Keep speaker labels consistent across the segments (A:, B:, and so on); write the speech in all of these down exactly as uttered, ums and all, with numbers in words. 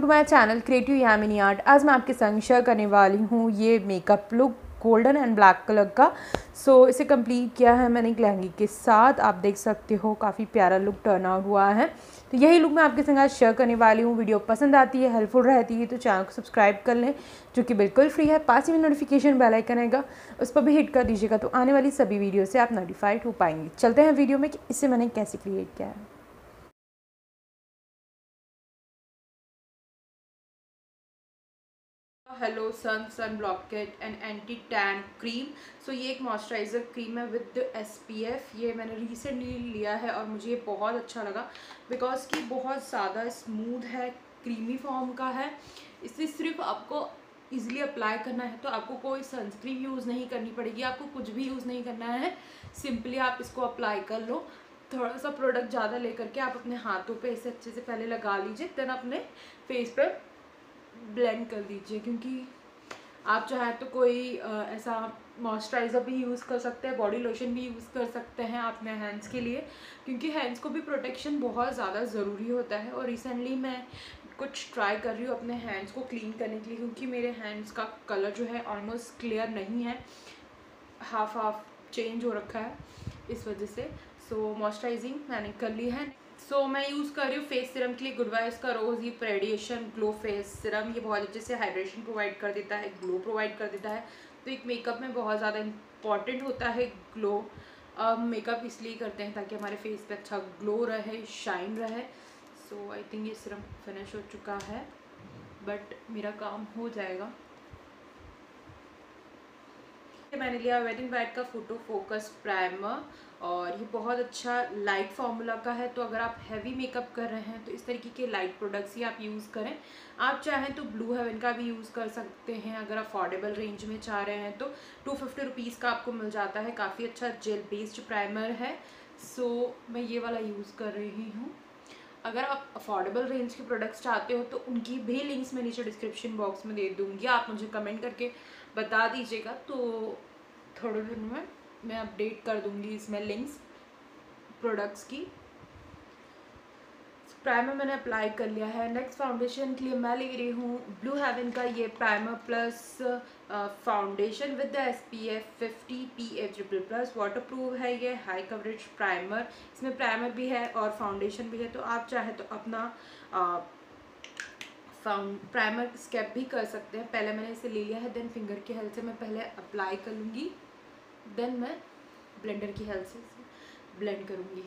A: To my channel creative Yamini art. आज मैं आपके संग शेयर करने वाली हूँ ये makeup look golden and black colour का। सो so, इसे कंप्लीट किया है मैंने एक लहंगे के साथ। आप देख सकते हो काफ़ी प्यारा लुक टर्न आउट हुआ है। तो यही लुक मैं आपके संग आज शेयर करने वाली हूँ। वीडियो पसंद आती है, हेल्पफुल रहती है तो चैनल को सब्सक्राइब कर लें, जो कि बिल्कुल फ्री है। पास ही में नोटिफिकेशन बेल आइकन आएगा, उस पर भी हिट कर दीजिएगा तो आने वाली सभी वीडियो से आप नोटिफाइड हो पाएंगे। चलते हैं वीडियो में कि इसे मैंने कैसे क्रिएट किया है। Hello sun sun blockade and anti tan cream. So ये एक मॉइस्चराइज़र क्रीम है विद एसपीएफ। ये मैंने रिसेंटली लिया है और मुझे ये बहुत अच्छा लगा बिकॉज कि बहुत ज़्यादा स्मूथ है, क्रीमी फॉर्म का है। इसे सिर्फ आपको इजीली अप्लाई करना है, तो आपको कोई सनस्क्रीन यूज़ नहीं करनी पड़ेगी, आपको कुछ भी यूज़ नहीं करना है। सिंपली आप इसको अप्लाई कर लो। थोड़ा सा प्रोडक्ट ज़्यादा लेकर के आप अपने हाथों पे इसे अच्छे से पहले लगा लीजिए, देन अपने फेस पर ब्लेंड कर दीजिए। क्योंकि आप चाहे तो कोई आ, ऐसा मॉइस्चराइज़र भी यूज़ कर सकते हैं, बॉडी लोशन भी यूज़ कर सकते हैं अपने हैंड्स के लिए, क्योंकि हैंड्स को भी प्रोटेक्शन बहुत ज़्यादा ज़रूरी होता है। और रिसेंटली मैं कुछ ट्राई कर रही हूँ अपने हैंड्स को क्लीन करने के लिए, क्योंकि मेरे हैंड्स का कलर जो है ऑलमोस्ट क्लियर नहीं है, हाफ हाफ चेंज हो रखा है इस वजह से। सो मॉइस्चराइजिंग मैंने कर ली है। सो so, मैं यूज़ कर रही हूँ फेस सीरम के लिए गुड वाइब्स का रोज़ ही रेडिएशन ग्लो फेस सीरम। ये बहुत अच्छे से हाइड्रेशन प्रोवाइड कर देता है, ग्लो प्रोवाइड कर देता है। तो एक मेकअप में बहुत ज़्यादा इंपॉर्टेंट होता है ग्लो। अब मेकअप इसलिए करते हैं ताकि हमारे फेस पे अच्छा ग्लो रहे, शाइन रहे। सो आई थिंक ये सीरम फिनिश हो चुका है, बट मेरा काम हो जाएगा। मैंने लिया वेट एंड वाइट का फोटो फोकस प्राइमर और ये बहुत अच्छा लाइट फार्मूला का है। तो अगर आप हैवी मेकअप कर रहे हैं तो इस तरीके के लाइट प्रोडक्ट्स ही आप यूज़ करें। आप चाहें तो ब्लू हेवन का भी यूज़ कर सकते हैं अगर अफोर्डेबल रेंज में चाह रहे हैं तो। टू फिफ्टी रुपीज़ का आपको मिल जाता है, काफ़ी अच्छा जेल बेस्ड प्राइमर है। सो मैं ये वाला यूज़ कर रही हूँ। अगर आप अफोर्डेबल रेंज के प्रोडक्ट्स चाहते हो तो उनकी भी लिंक्स मैं नीचे डिस्क्रिप्शन बॉक्स में दे दूँगी, आप मुझे कमेंट करके बता दीजिएगा तो थोड़े दिन में मैं अपडेट कर दूँगी इसमें लिंक्स प्रोडक्ट्स की। प्राइमर मैंने अप्लाई कर लिया है। नेक्स्ट फाउंडेशन के लिए मैं ले रही हूँ ब्लू हेवन का ये primer plus foundation with the S P F fifty P F triple plus waterproof है। ये हाई कवरेज प्राइमर, इसमें प्राइमर भी है और फाउंडेशन भी है। तो आप चाहे तो अपना फाउंड प्राइमर स्केप भी कर सकते हैं। पहले मैंने इसे ले लिया है, देन फिंगर की हेल्प से मैं पहले अप्लाई कर लूँगी, देन मैं ब्लेंडर की हेल्प से ब्लेंड करूँगी।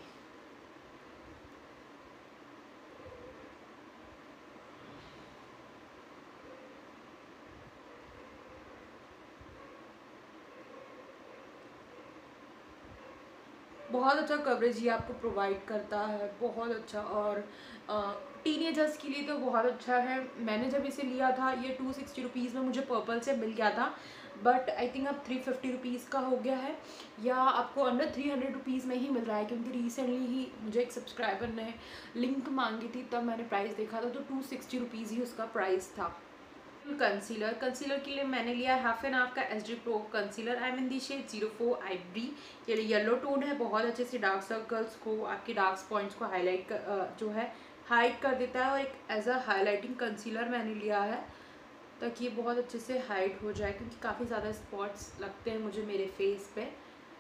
A: बहुत अच्छा कवरेज ये आपको प्रोवाइड करता है, बहुत अच्छा। और टीनेजर्स के लिए तो बहुत अच्छा है। मैंने जब इसे लिया था ये टू सिक्सटी रुपीज़ में मुझे पर्पल से मिल गया था, बट आई थिंक अब थ्री फिफ्टी रुपीज़ का हो गया है, या आपको अंडर थ्री हंड्रेड रुपीज़ में ही मिल रहा है। क्योंकि रिसेंटली ही मुझे एक सब्सक्राइबर ने लिंक मांगी थी, तब मैंने प्राइस देखा था तो टू सिक्सटी रुपीज़ ही उसका प्राइस था। कंसीलर कंसीलर के लिए मैंने लिया हाफ एन हाफ का S D pro concealer. I am in the shade zero four ivory. ये येलो टोन है, बहुत अच्छे से डार्क सर्कल्स को, आपके डार्क पॉइंट्स को हाईलाइट कर, जो है हाइड कर देता है। और एक एज अ हाईलाइटिंग कंसीलर मैंने लिया है ताकि ये बहुत अच्छे से हाइड हो जाए, क्योंकि काफ़ी ज़्यादा स्पॉट्स लगते हैं मुझे मेरे फेस पे।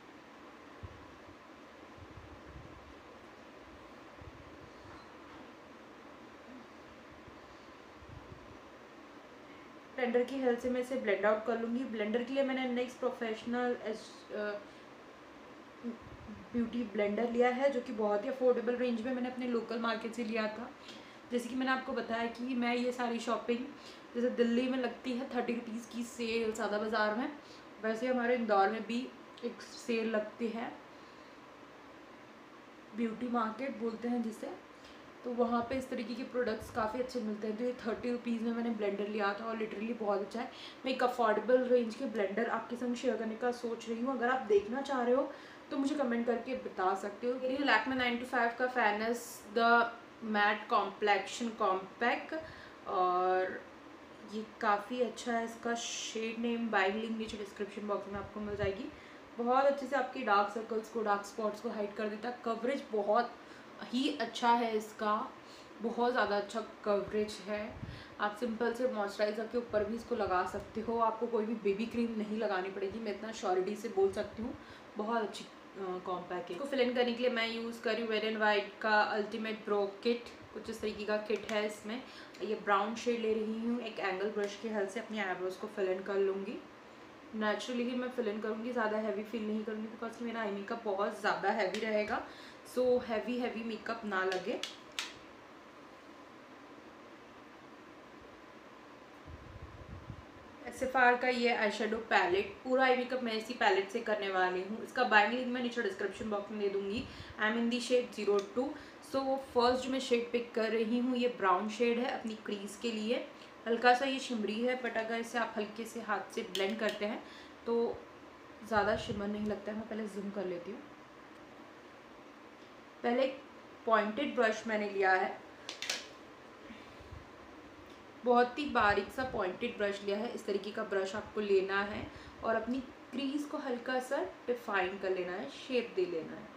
A: ब्लेंडर की हेल्प से मैं इसे ब्लेंड आउट कर लूँगी। ब्लेंडर के लिए मैंने नेक्स्ट प्रोफेशनल ब्यूटी ब्लेंडर लिया है, जो कि बहुत ही अफोर्डेबल रेंज में मैंने अपने लोकल मार्केट से लिया था। जैसे कि मैंने आपको बताया कि मैं ये सारी शॉपिंग जैसे दिल्ली में लगती है थर्टी रुपीज़ की सेल सादा बाज़ार में, वैसे हमारे इंदौर में भी एक सेल लगती है, ब्यूटी मार्केट बोलते हैं जिसे। तो वहाँ पे इस तरीके के प्रोडक्ट्स काफ़ी अच्छे मिलते हैं। तो ये थर्टी रुपीज़ में मैंने ब्लेंडर लिया था और लिटरली बहुत अच्छा है। मैं एक अफोर्डेबल रेंज के ब्लेंडर आपके संग शेयर करने का सोच रही हूँ। अगर आप देखना चाह रहे हो तो मुझे कमेंट करके बता सकते हो। मेरी लैक्मे नाइन टू फाइव का Faces the matte complexion compact, और ये काफ़ी अच्छा है। इसका शेड नेम बाइंग लिंक नीचे डिस्क्रिप्शन बॉक्स में आपको मिल जाएगी। बहुत अच्छे से आपकी डार्क सर्कल्स को, डार्क स्पॉट्स को हाइड कर देता है। कवरेज बहुत ही अच्छा है इसका, बहुत ज़्यादा अच्छा कवरेज है। आप सिंपल से मॉइस्चराइज़र के ऊपर भी इसको लगा सकते हो, आपको कोई भी बेबी क्रीम नहीं लगानी पड़ेगी, मैं इतना श्योरिटी से बोल सकती हूँ। बहुत अच्छी कॉम्पैक्ट है। इसको फिल इन करने के लिए मैं यूज़ कर रही हूँ वेट एंड वाइट का अल्टीमेट ब्रो किट, कुछ इस तरीके का किट है। इसमें ये ब्राउन शेड ले रही हूँ, एक एंगल ब्रश की हेल्प से अपनी आईब्रोज़ को फिल इन कर लूँगी। नेचुरली ही मैं फिल इन करूँगी, ज़्यादा हैवी फील नहीं करूँगी बिकॉज कि मेरा आई मेकअप बहुत ज़्यादा हैवी रहेगा, सो हैवी हैवी मेकअप ना लगे। सेफार का ये आई शेडो पैलेट, पूरा आई मेकअप मैं इसी पैलेट से करने वाली हूँ। इसका बाइंग लिंक मैं नीचे डिस्क्रिप्शन बॉक्स में दे दूँगी। I am in the shade zero two. So first जो मैं शेड पिक कर रही हूँ ये ब्राउन शेड है अपनी क्रीज के लिए। हल्का सा ये शिमरी है, बट अगर इसे आप हल्के से हाथ से ब्लेंड करते हैं तो ज़्यादा शिमर नहीं लगता है। मैं पहले जूम कर लेती हूँ। पहले एक पॉइंटेड ब्रश मैंने लिया है, बहुत ही बारीक सा पॉइंटेड ब्रश लिया है। इस तरीके का ब्रश आपको लेना है और अपनी क्रीज को हल्का सा डिफाइन कर लेना है, शेप दे लेना है।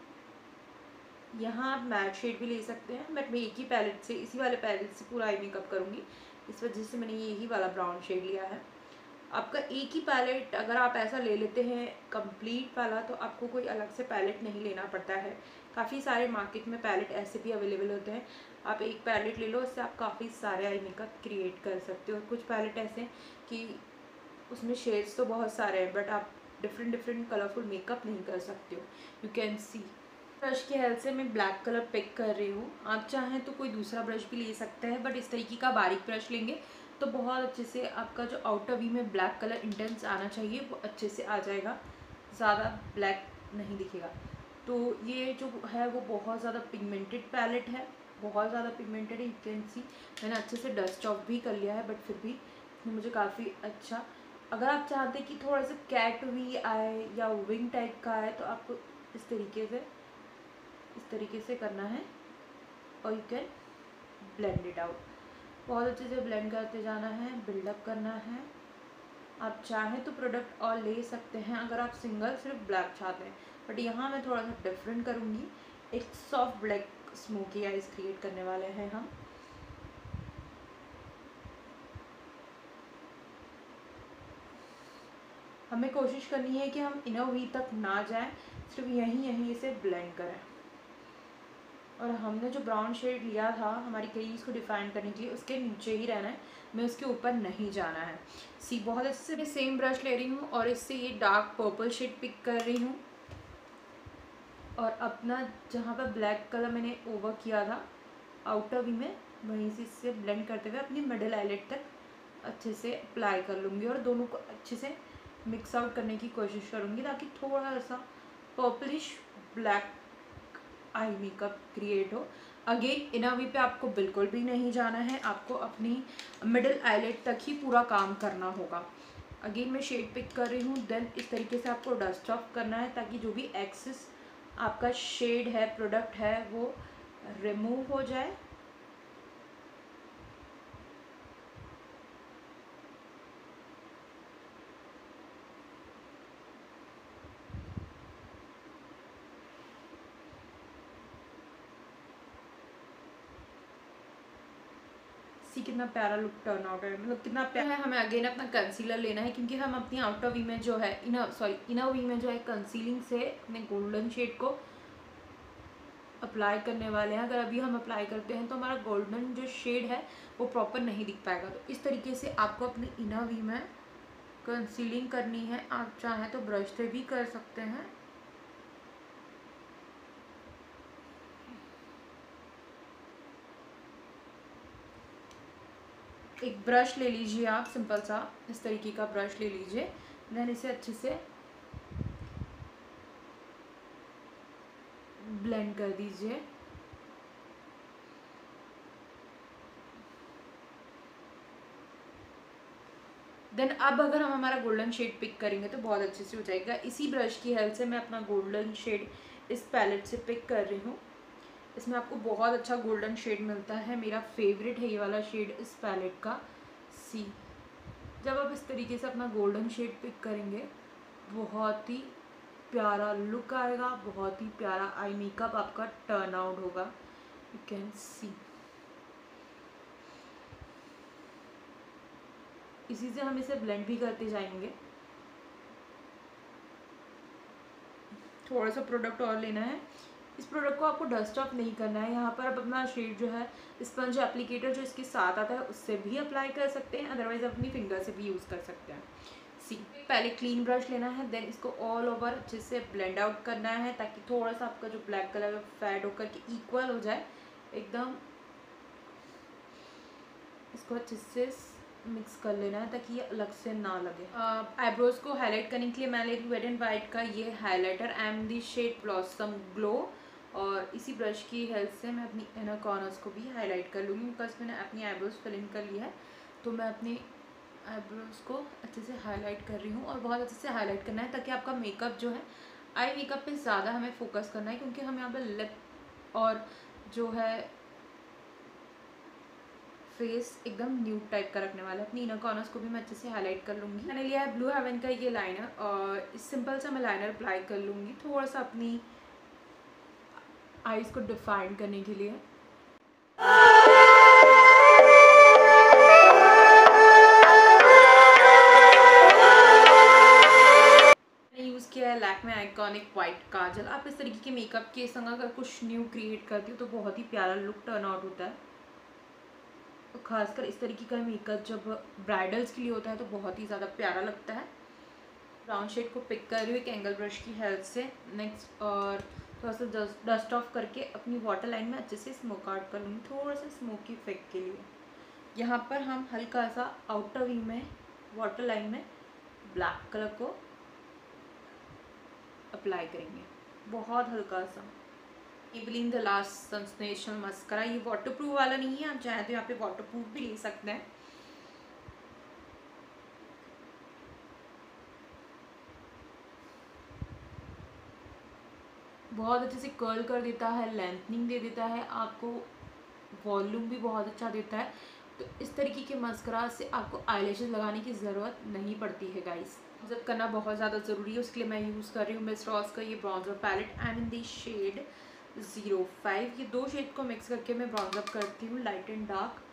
A: यहाँ आप मैट शेड भी ले सकते हैं, बट मैं एक ही पैलेट से, इसी वाले पैलेट से पूरा आई मेकअप करूँगी, इस वजह से मैंने यही वाला ब्राउन शेड लिया है। आपका एक ही पैलेट अगर आप ऐसा ले लेते हैं कंप्लीट वाला, तो आपको कोई अलग से पैलेट नहीं लेना पड़ता है। काफ़ी सारे मार्केट में पैलेट ऐसे भी अवेलेबल होते हैं, आप एक पैलेट ले लो, उससे आप काफ़ी सारे आई मेकअप क्रिएट कर सकते हो। कुछ पैलेट ऐसे कि उसमें शेड्स तो बहुत सारे हैं, बट आप डिफरेंट डिफरेंट कलरफुल मेकअप नहीं कर सकते हो। You can see. ब्रश की हेल्प से मैं ब्लैक कलर पिक कर रही हूँ। आप चाहें तो कोई दूसरा ब्रश भी ले सकते हैं, बट इस तरीके का बारीक ब्रश लेंगे तो बहुत अच्छे से आपका जो आउटर वी में ब्लैक कलर इंटेंस आना चाहिए वो अच्छे से आ जाएगा, ज़्यादा ब्लैक नहीं दिखेगा। तो ये जो है वो बहुत ज़्यादा पिगमेंटेड पैलेट है, बहुत ज़्यादा पिगमेंटेड है। यू कैन सी मैंने अच्छे से डस्ट ऑफ भी कर लिया है, बट फिर भी मुझे काफ़ी अच्छा। अगर आप चाहते हैं कि थोड़ा सा कैट वी आए या विंग टाइप का आए, तो आपको इस तरीके से इस तरीके से करना है और you can blend it out. बहुत अच्छे से ब्लेंड करते जाना है, बिल्डअप करना है। आप चाहें तो प्रोडक्ट और ले सकते हैं अगर आप सिंगल सिर्फ ब्लैक चाहते हैं, बट यहाँ मैं थोड़ा सा डिफरेंट करूँगी। एक soft black smoky eyes create करने वाले हैं हम। हमें कोशिश करनी है कि हम इनर वी तक ना जाएं, सिर्फ यहीं यहीं से ब्लेंड करें। और हमने जो ब्राउन शेड लिया था हमारी क्रीज को डिफाइन करने के लिए, उसके नीचे ही रहना है, मैं उसके ऊपर नहीं जाना है। सी बहुत अच्छे से मैं सेम ब्रश ले रही हूँ और इससे ये डार्क पर्पल शेड पिक कर रही हूँ, और अपना जहाँ पर ब्लैक कलर मैंने ओवर किया था आउटर वी में, वहीं से इससे ब्लेंड करते हुए अपनी मिडिल आईलेट तक अच्छे से अप्लाई कर लूँगी और दोनों को अच्छे से मिक्स आउट करने की कोशिश करूँगी ताकि थोड़ा सा purplish black eye makeup create हो। अगेन इनर वी पे आपको बिल्कुल भी नहीं जाना है, आपको अपनी मिडिल आईलेट तक ही पूरा काम करना होगा। अगेन मैं शेड पिक कर रही हूँ, देन इस तरीके से आपको डस्ट ऑफ करना है ताकि जो भी एक्सेस आपका शेड है, प्रोडक्ट है, वो रिमूव हो जाए। सी कितना प्यारा लुक टर्न आउट है, मतलब कितना प्यारा है। हमें अगेन अपना कंसीलर लेना है क्योंकि हम अपनी आउटर वी में जो है इनर सॉरी इनर वी में जो है कंसीलिंग से अपने गोल्डन शेड को अप्लाई करने वाले हैं। अगर अभी हम अप्लाई करते हैं तो हमारा गोल्डन जो शेड है वो प्रॉपर नहीं दिख पाएगा। तो इस तरीके से आपको अपनी इनर वी में कंसीलिंग करनी है। आप चाहें तो ब्रश से भी कर सकते हैं। एक ब्रश ले लीजिए आप, सिंपल सा इस तरीके का ब्रश ले लीजिए, देन इसे अच्छे से ब्लेंड कर दीजिए। देन अब अगर हम हमारा गोल्डन शेड पिक करेंगे तो बहुत अच्छे से हो जाएगा। इसी ब्रश की हेल्प से मैं अपना गोल्डन शेड इस पैलेट से पिक कर रही हूँ। इसमें आपको बहुत अच्छा गोल्डन शेड मिलता है, मेरा फेवरेट है ये वाला शेड इस पैलेट का। सी जब आप इस तरीके से अपना गोल्डन शेड पिक करेंगे बहुत ही प्यारा लुक आएगा, बहुत ही प्यारा आई मेकअप आपका टर्न आउट होगा। यू कैन सी इसी से हम इसे ब्लेंड भी करते जाएंगे। थोड़ा सा प्रोडक्ट और लेना है। इस प्रोडक्ट को आपको डस्ट ऑफ नहीं करना है। यहाँ पर आप अपना शेड जो है स्पंज एप्लीकेटर जो इसके साथ आता है उससे भी अप्लाई कर सकते हैं, अदरवाइज अपनी फिंगर से भी यूज़ कर सकते हैं। सी पहले क्लीन ब्रश लेना है, देन इसको ऑल ओवर अच्छे से ब्लेंड आउट करना है ताकि थोड़ा सा आपका जो ब्लैक कलर फेड होकर के इक्वल हो जाए एकदम। इसको अच्छे से मिक्स कर लेना है ताकि ये अलग से ना लगे। आईब्रोज uh, को हाईलाइट करने के लिए मैं ले रही हूँ वेट एंड वाइट का ये highlighter, I am the shade blossom glow, और इसी ब्रश की हेल्प से मैं अपनी इनर कॉर्नर्स को भी हाईलाइट कर लूँगी। बिकॉज मैंने अपनी आईब्रोज फिल इन कर लिया है तो मैं अपनी आईब्रोज को अच्छे से हाईलाइट कर रही हूँ, और बहुत अच्छे से हाईलाइट करना है ताकि आपका मेकअप जो है आई मेकअप पे ज़्यादा हमें फोकस करना है, क्योंकि हम यहाँ पे लिप और जो है फेस एकदम न्यूड टाइप का रखने वाला है। अपनी इनर कॉर्नर्स को भी मैं अच्छे से हाईलाइट कर लूँगी। मैंने लिया है ब्लू हेवन का ये लाइनर, और इस सिंपल सा मैं लाइनर अप्लाई कर लूँगी थोड़ा सा अपनी आईज को डिफाइन करने के लिए। यूज़ किया है लैक्मे आइकॉनिक वाइट काजल। आप इस तरीके के मेकअप के संग अगर कुछ न्यू क्रिएट करती हो तो बहुत ही प्यारा लुक टर्न आउट होता है। तो खासकर इस तरीके का मेकअप जब ब्राइडल्स के लिए होता है तो बहुत ही ज़्यादा प्यारा लगता है। ब्राउन शेड को पिक कर रही हूँ एक एंगल ब्रश की हेल्प से। नेक्स्ट और थोड़ा सा डस्ट ऑफ करके अपनी वाटर लाइन में अच्छे से स्मोक आउट कर लूँगी, थोड़ा सा स्मोकी इफेक्ट के लिए। यहाँ पर हम हल्का सा आउटर वी में वाटर लाइन में ब्लैक कलर को अप्लाई करेंगे, बहुत हल्का सा। Maybelline the last sensational mascara, ये वाटरप्रूफ वाला नहीं है, आप चाहें तो यहाँ पे वाटरप्रूफ भी ले सकते हैं। बहुत अच्छे से कर्ल कर देता है, लेंथनिंग दे देता है, आपको वॉल्यूम भी बहुत अच्छा देता है। तो इस तरीके के मस्करा से आपको आईलैशेस लगाने की ज़रूरत नहीं पड़ती है गाइस। ब्राउज़अप करना बहुत ज़्यादा ज़रूरी है, उसके लिए मैं यूज़ कर रही हूँ मिस रॉस का ये browser palette, I mean the shade zero five. ये दो शेड को मिक्स करके मैं ब्राउज़अप करती हूँ, लाइट एंड डार्क।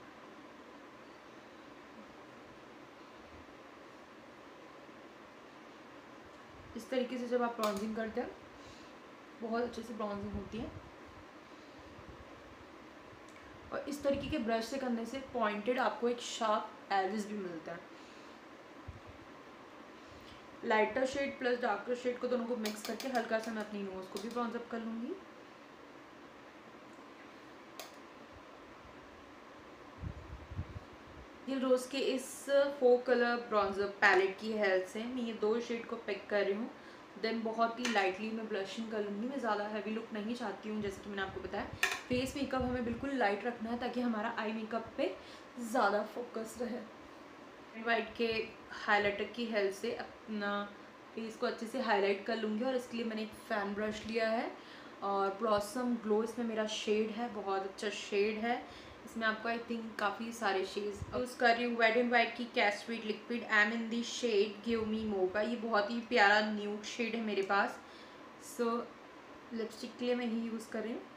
A: इस तरीके से जब आप ब्राउजिंग करते हैं बहुत अच्छे से ब्राउजिंग होती है, और इस तरीके के ब्रश से करने से पॉइंटेड आपको एक शार्प एजेस भी मिलता है। Lighter shade plus darker shade को दोनों को मिक्स करके हल्का सा मैं अपनी नोज को भी ब्राउन अप कर लूँगी। दिल रोज के इस फोर कलर ब्राउन्जर पैलेट की हेल्प से मैं ये दो शेड को पिक कर रही हूँ। देन बहुत ही लाइटली मैं ब्लशिंग कर लूँगी। मैं ज़्यादा हैवी लुक नहीं चाहती हूँ, जैसे कि मैंने आपको बताया फेस मेकअप हमें बिल्कुल लाइट रखना है ताकि हमारा आई मेकअप पे ज़्यादा फोकस रहे। वाइट के हाइलाइटर की हेल्प से अपना फेस को अच्छे से हाईलाइट कर लूँगी, और इसके लिए मैंने एक फैन ब्रश लिया है और ब्लॉसम ग्लो इसमें मेरा शेड है, बहुत अच्छा शेड है। इसमें आपको आई थिंक काफ़ी सारे शेड्स यूज़ कर रही हूँ। वेट एंड वाइट की कैस्ट्रेट liquid I am in the shade give me more का, ये बहुत ही प्यारा न्यूड शेड है मेरे पास। सो so, लिपस्टिक के लिए मैं ही यूज़ कर रही हूँ।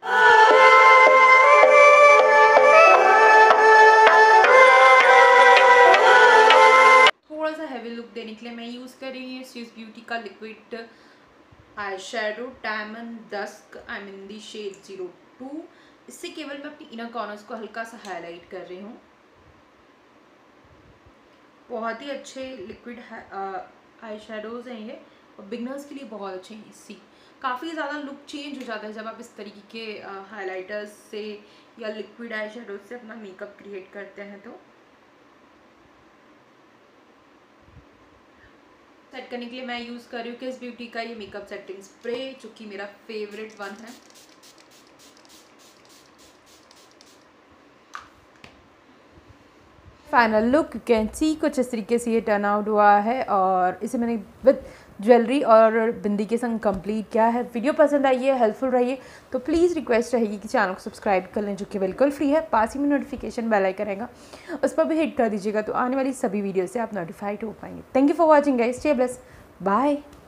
A: थोड़ा सा हैवी लुक देने के लिए मैं यूज़ कर रही हूँ स्विस ब्यूटी का liquid eye shadow diamond dusk I am in the shade zero two. इससे केवल मैं अपनी इनर कॉर्नर्स को हल्का सा हाईलाइट कर रही हूँ। बहुत ही अच्छे लिक्विड आई शेडोज़ हैं ये, और बिगनर्स के लिए बहुत अच्छे हैं। इससे काफ़ी ज़्यादा लुक चेंज हो जाता है जब आप इस तरीके के हाइलाइटर्स से या लिक्विड आई शेडोज से अपना मेकअप क्रिएट करते हैं। तो सेट करने के लिए मैं यूज़ कर रही हूँ किस ब्यूटी का ये मेकअप सेटिंग स्प्रे, जो कि मेरा फेवरेट वन है। Final look you can see कुछ इस तरीके से ये टर्न आउट हुआ है, और इसे मैंने विद ज्वेलरी और बिंदी के संग कंप्लीट किया है। वीडियो पसंद आई है, हेल्पफुल रही है तो प्लीज़ रिक्वेस्ट रहेगी कि चैनल को सब्सक्राइब कर लें, जो कि बिल्कुल फ्री है। पास ही में नोटिफिकेशन बेल आइकन रहेगा, उस पर भी हिट कर दीजिएगा, तो आने वाली सभी वीडियो से आप नोटिफाइड हो पाएंगे। Thank you for watching guys, stay blessed, bye.